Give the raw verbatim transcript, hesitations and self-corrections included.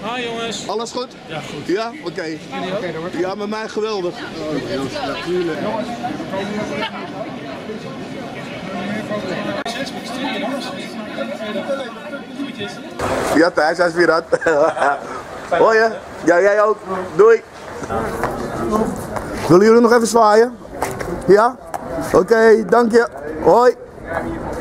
Hi jongens. Alles goed? Ja, goed. Ja? Oké. Okay. Ja, met mij geweldig. Natuurlijk. Ja Thijs, hij is weer uit. Hoi je? Ja, jij ook. Doei. Willen jullie nog even zwaaien? Ja? Oké, okay, dank je. Hoi.